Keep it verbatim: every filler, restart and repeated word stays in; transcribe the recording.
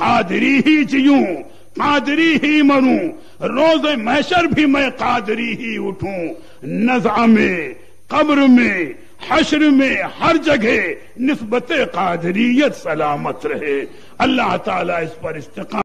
कादरी ही जीऊं, कादरी ही मरूं, रोज महशर भी मैं कादरी ही उठूं। नज़ा में, कब्र में, हश्र में, हर जगह निस्बत कादरियत सलामत रहे। अल्लाह ताला इस पर इस्तिकामत